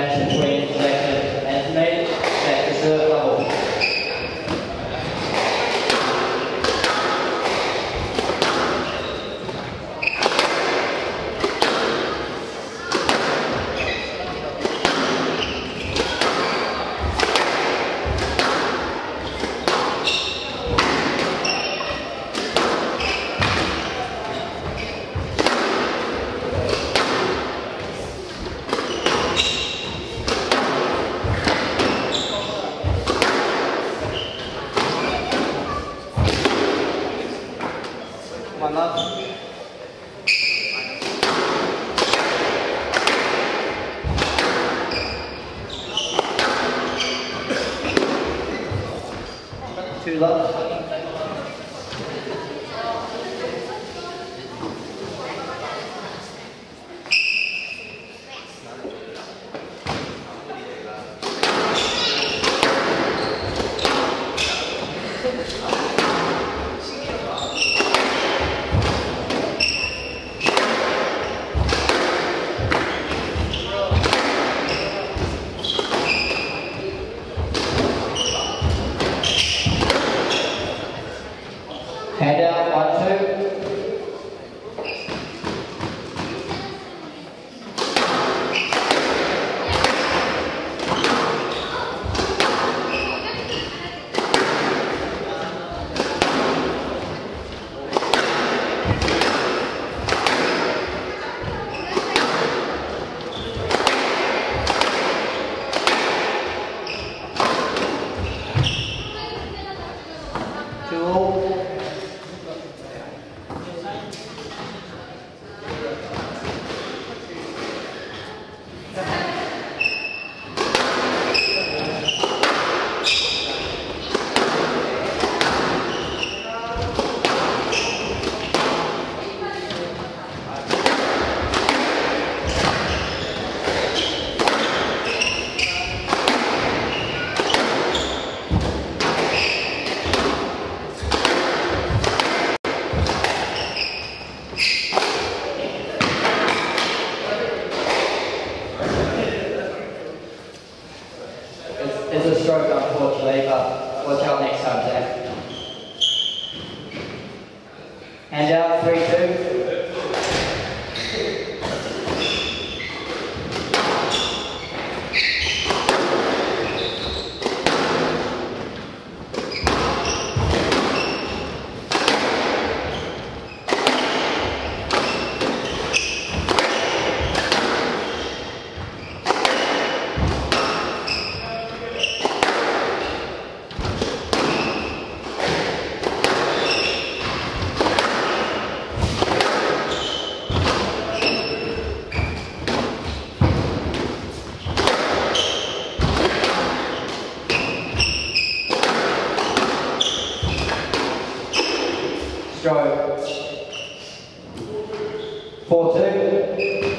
match between Zac and me, Zac is a double. One up. Two love. Hand out, 1, 2. Two all. It's a stroke, unfortunately, but watch out next time, Zac. Hand out, 3, 2. Stroke. 4, 2.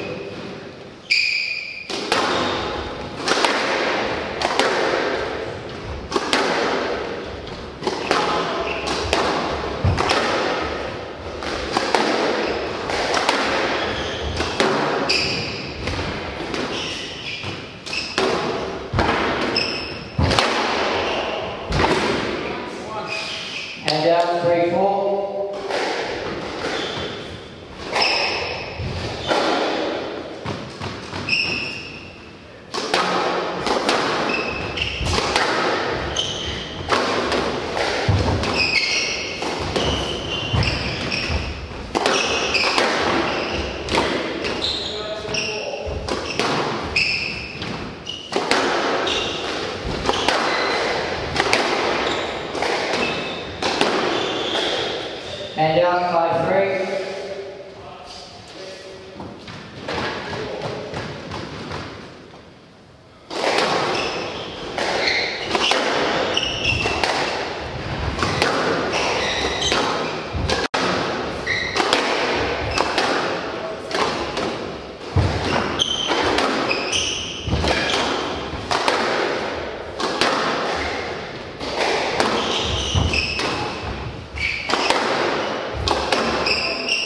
Hand out, 3, 4. Hand out, 5, 3.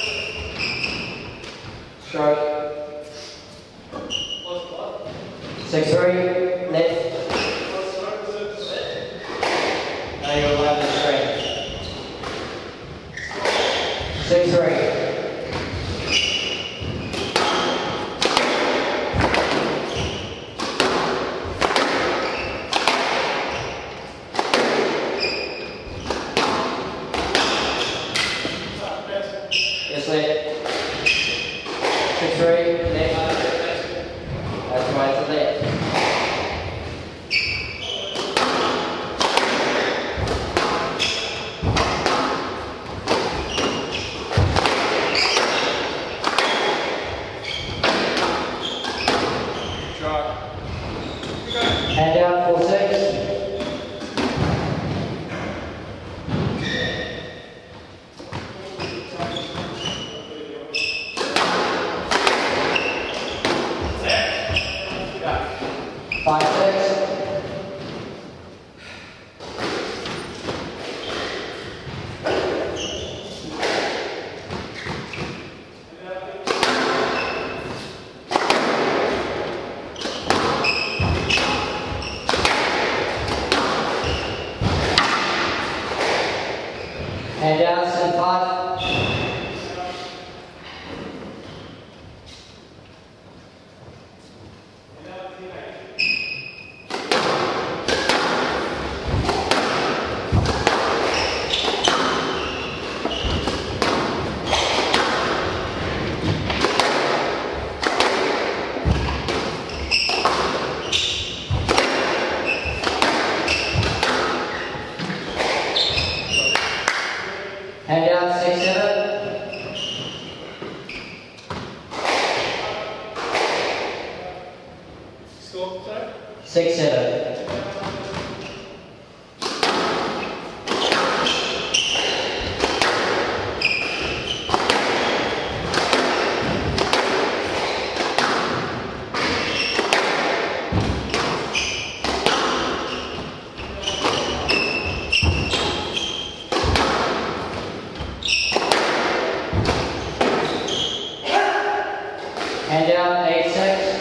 Stroke. 6-3, left. Now you're allowed to straight. 6-3. Yes, left. 6-3, left. That's right to left. Hand out 4-6. Hand down, 7-5. Hand down, 6-7. Score, sorry? 6-7. Hand down, 8-6.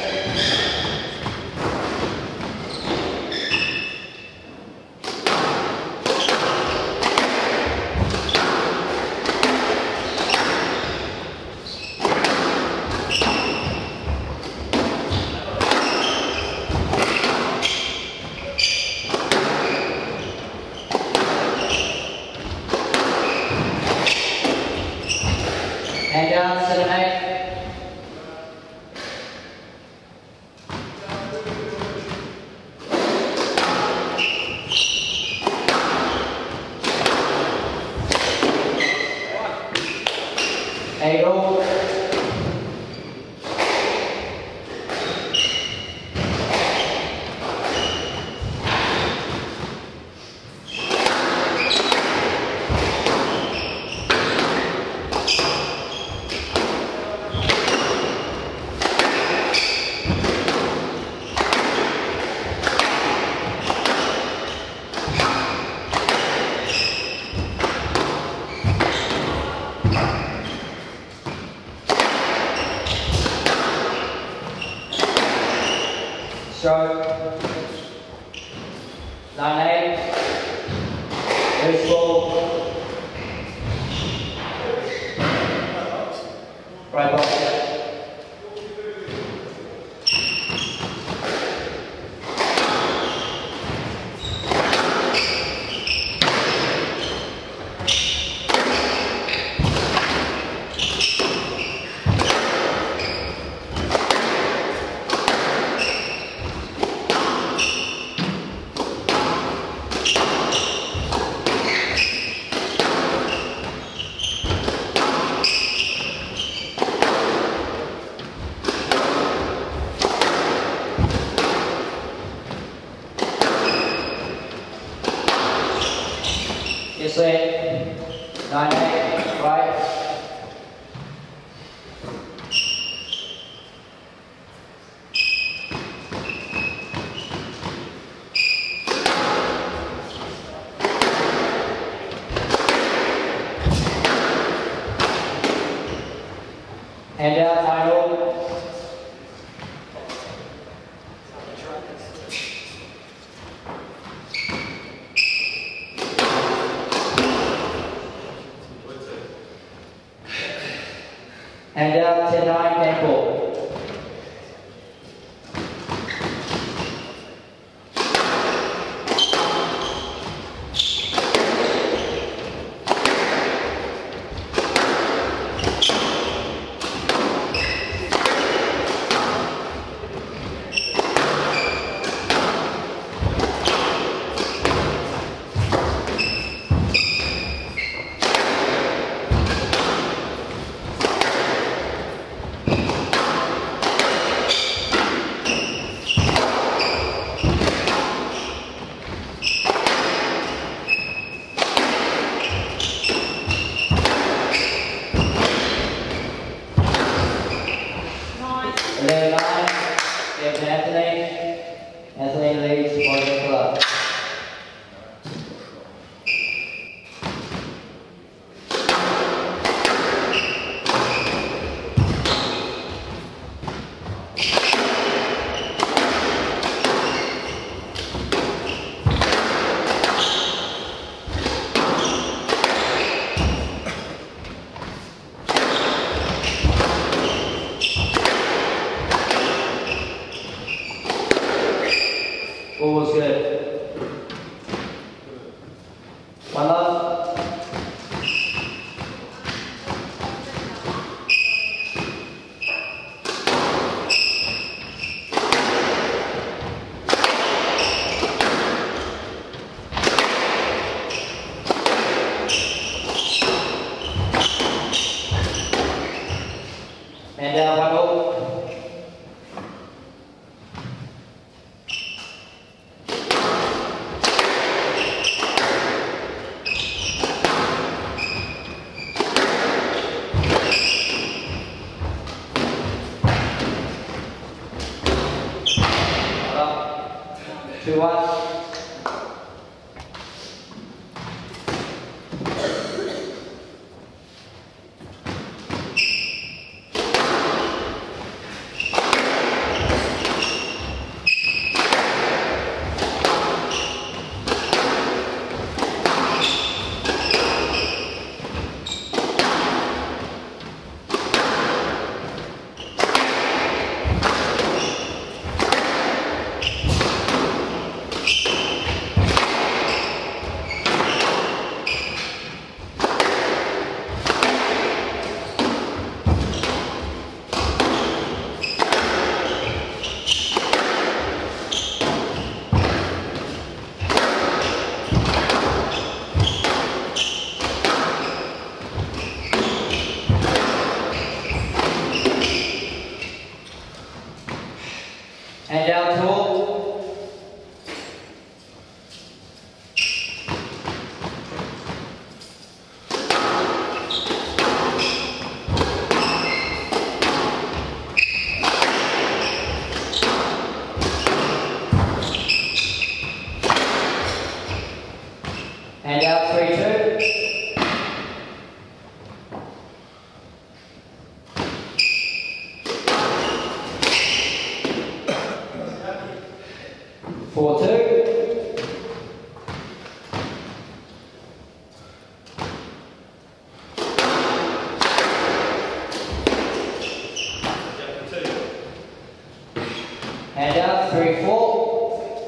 Hand down, 7-8. Eight all. Stroke. 9-8. Loose ball. Right box. Yes, left. 9-8. Right. Hand out, 9 all. And out 10-9, game ball. Anthony leads for the club. Ball was good. One love. And down 1-0. Two one. And down 2. And out 3-2. Four two. And out 3-4.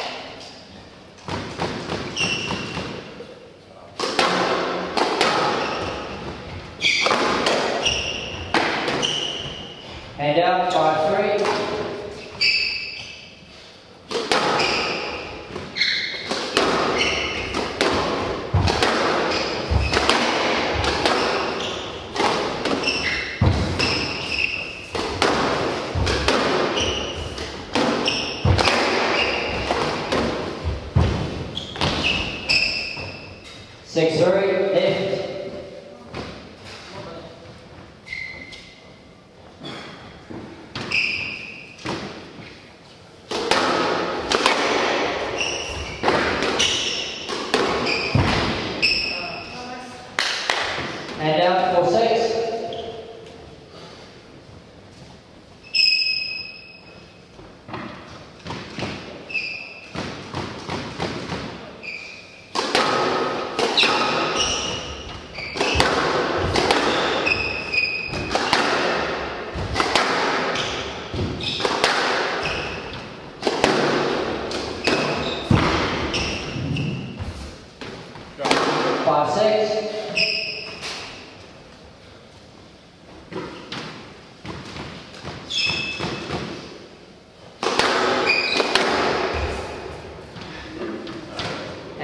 And out 5-3. Six three, lift. And down 4-6.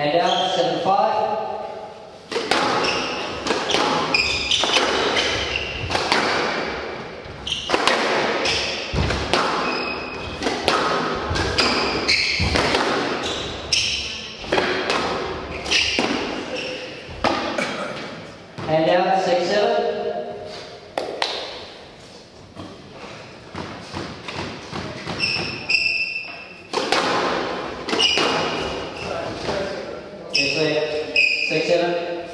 Hand out, 7-5. Hand out, 6-7. Yes, sir. 6-7.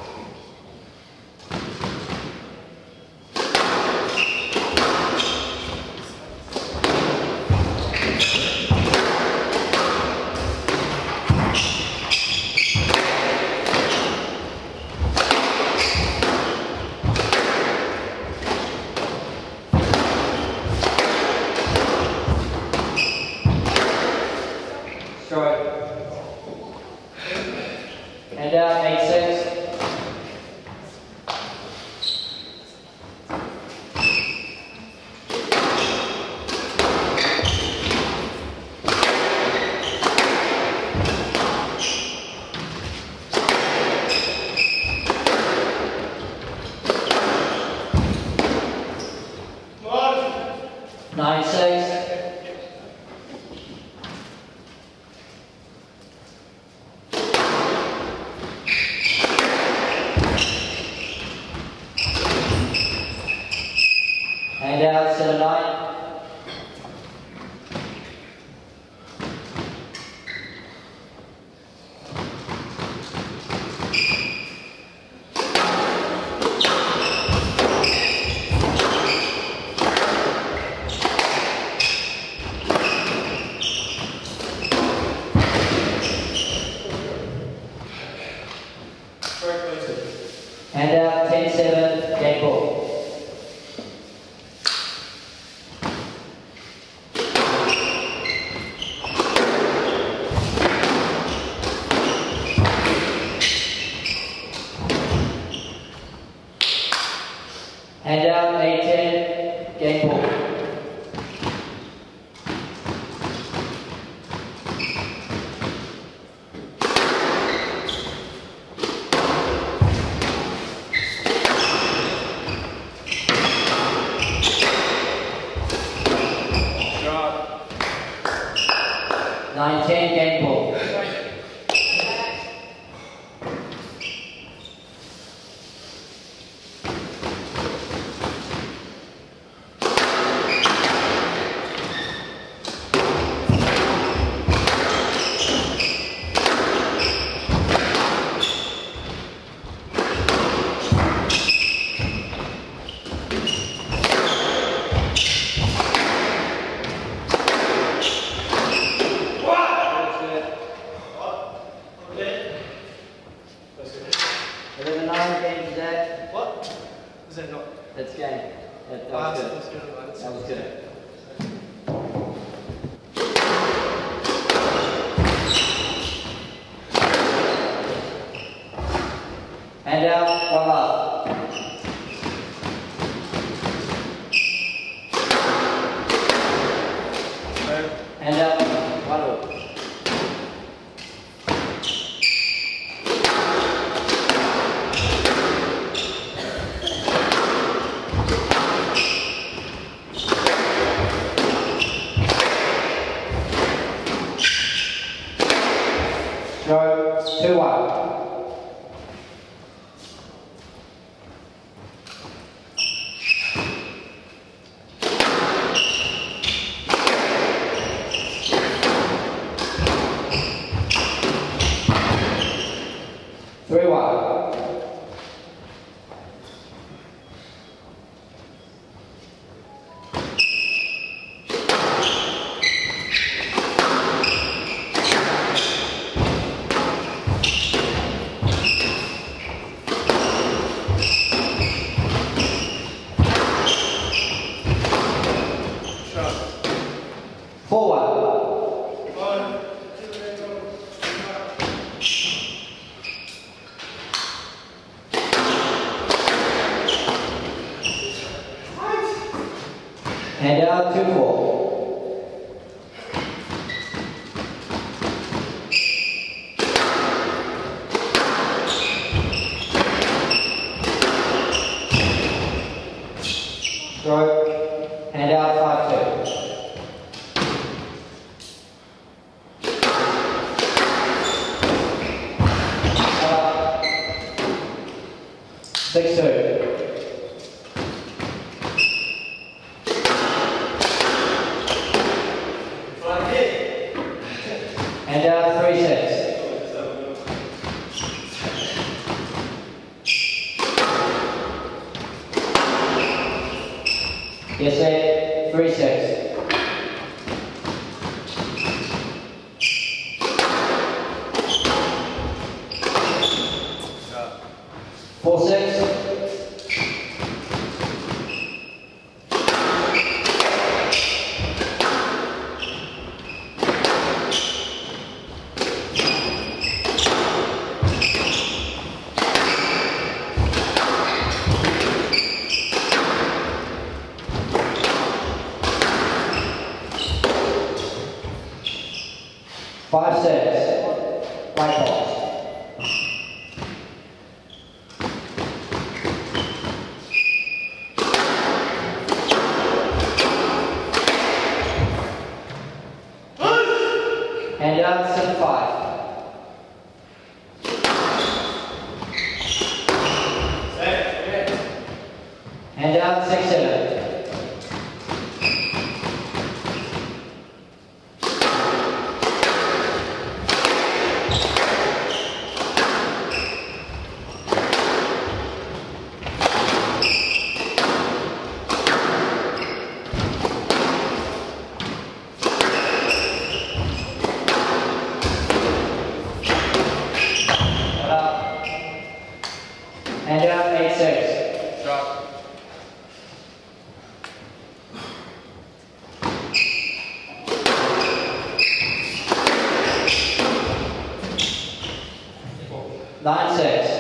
Stroke. Hand out, 8-6. Nine, 6. Hand out, 7-9. Hand out, 10-7, game ball. Hand out, 8-10, game ball. Shot. 9-10, game ball. Is it a 9 game today? What? Is it not? That's game. That was good. That was good. Hand out, 1 up. Hand out, 1 up. Stroke, 2-1. Hand out, 2-4. Stroke, hand out 5-2. 6-2. Hand out 3 sets. PSA 3 sets. 4-6. Five sets. White balls. Hand out 7-5. Hand out 6-7. Hand out 8-6. Drop. Nine, 6.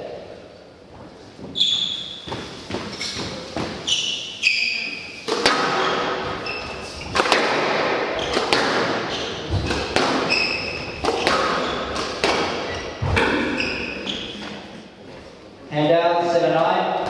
Hand out 7-9.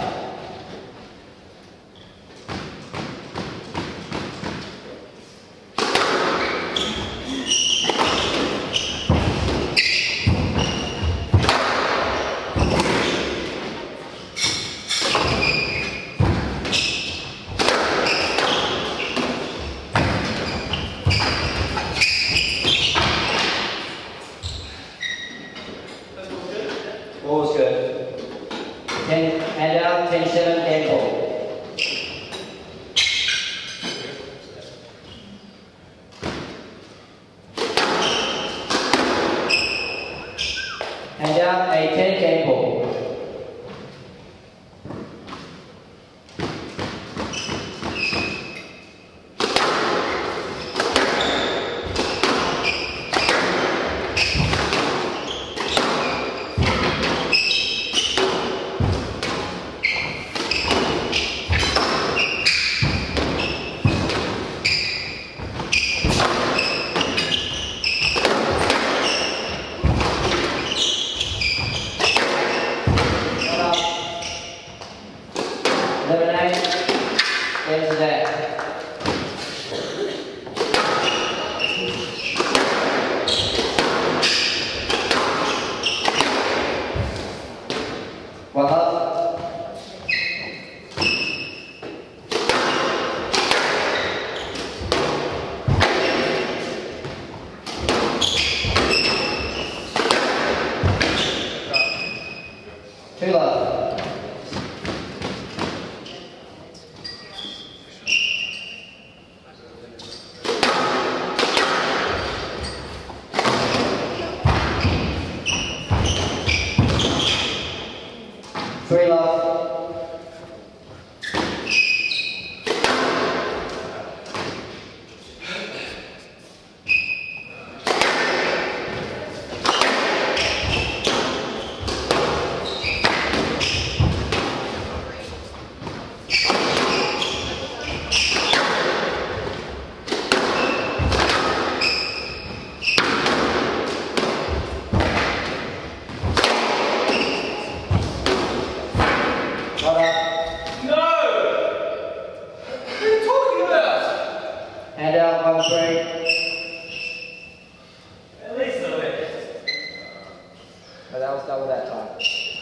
At least a bit. But that was double that time.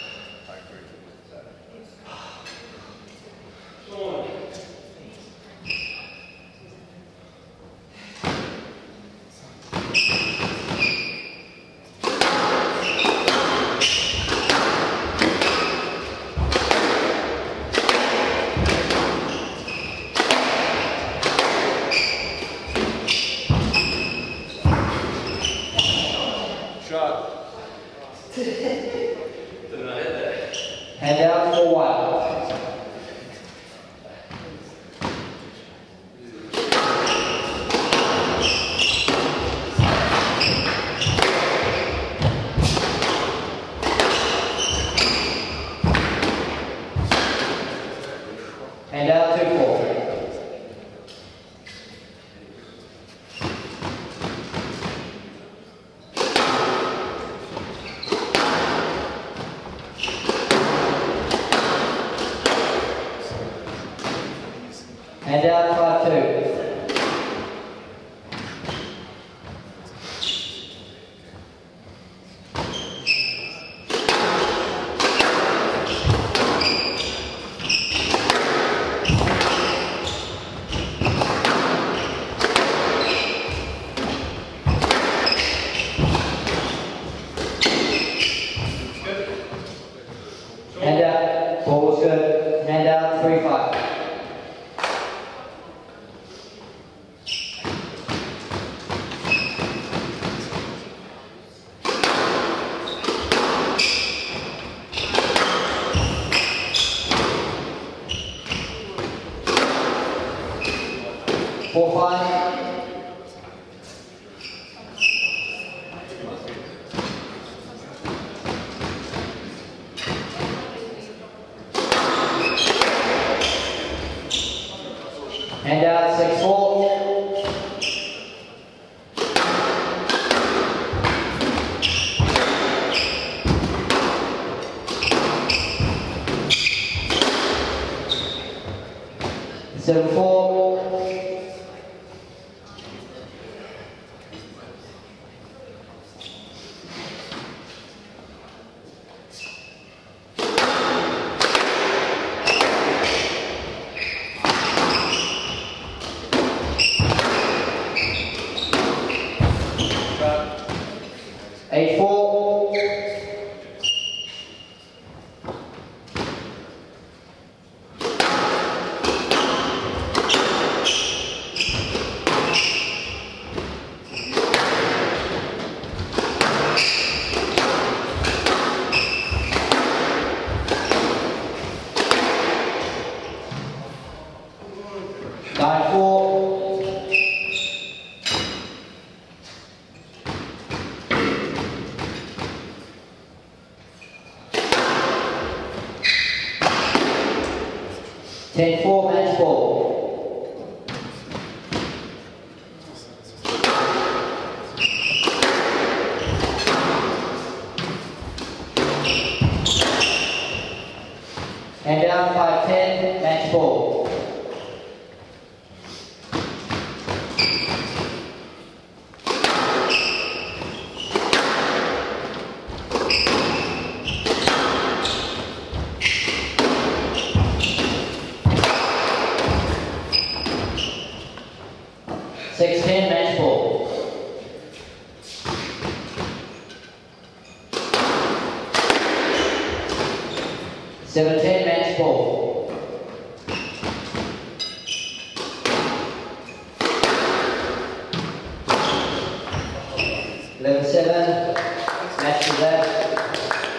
Hand out for 1. Hand out 2-4. Hand out 5-2. Hand out, ball was good. Hand out 3-5. Four, 5. Hand out 6-4. Seven, 4. Eight, 4. Nine, 4. Ten, 4, match ball. And down 5-10, match ball. Six, 10, match ball. Seven, 10, match ball. 11-7, match for Zac.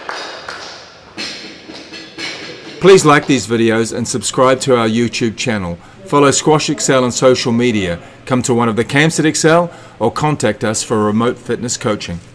Please like these videos and subscribe to our YouTube channel. Follow Squash Excel on social media. Come to one of the camps at Excel or contact us for remote fitness coaching.